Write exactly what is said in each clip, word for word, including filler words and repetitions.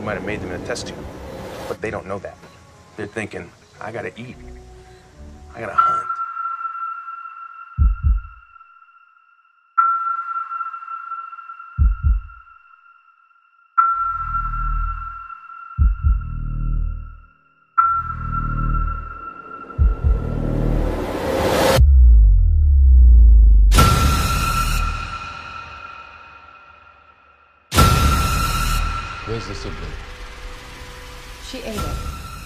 might have made them in a test tube. But they don't know that. They're thinking, I gotta eat. I gotta hunt. Where's the sibling? She ate it.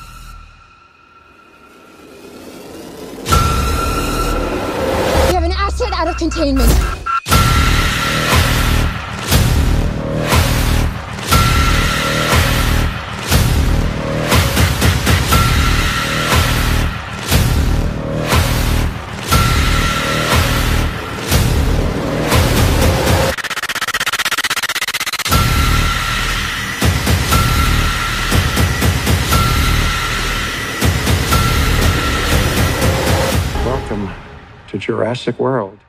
We have an asset out of containment. Welcome to Jurassic World.